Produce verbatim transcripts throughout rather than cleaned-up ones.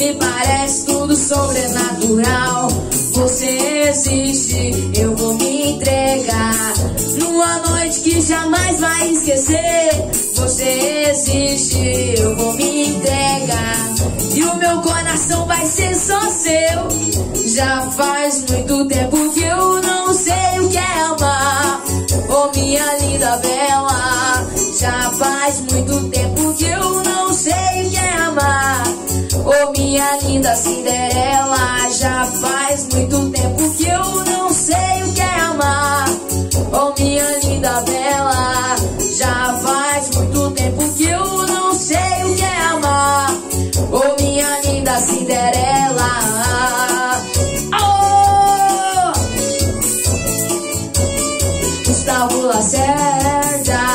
me parece tudo sobrenatural. Você existe, eu vou me entregar numa noite que jamais vai esquecer. Você existe, eu vou me entregar e o meu coração vai ser só seu. Já faz muito tempo que eu não sei o que é amar, oh minha linda bela. Já faz muito tempo que eu não sei o que é amar, oh minha linda Cinderela. Já faz muito tempo que eu não sei o que é amar, oh minha linda bela. Já faz muito tempo que eu não sei o que é amar, oh minha linda Cinderela. Oh! Gustavo Lacerda.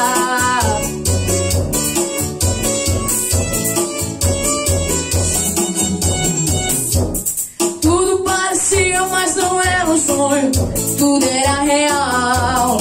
Tudo parecia, mas não era um sonho, tudo era real.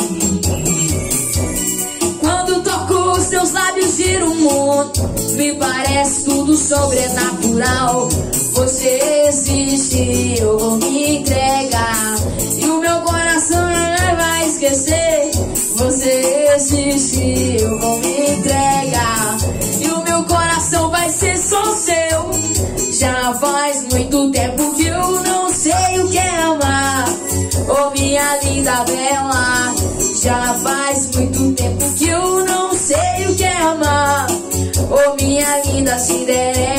Quando toco os teus lábios gira o mundo, me parece tudo sobrenatural. Você existe, eu vou me entregar e o meu coração não vai esquecer. Você existe, eu vou me entregar e o meu coração vai ser só seu. Já faz muito tempo que eu não sei o que é amar, oh minha linda bela. Já faz muito tempo que eu não sei o que é amar, oh minha linda Cinderela.